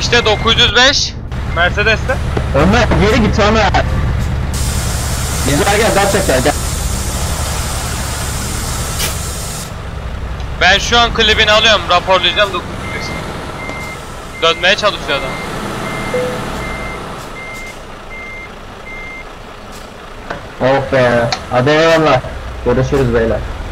İşte 905 Mercedes'te. Ömer geri git Ömer. Gel daha çek gel. Ben şu an klibini alıyorum, raporlayacağım 905. Dönmeye çalışıyor adam. Oh be. Hadi eyvallah. Görüşürüz beyler.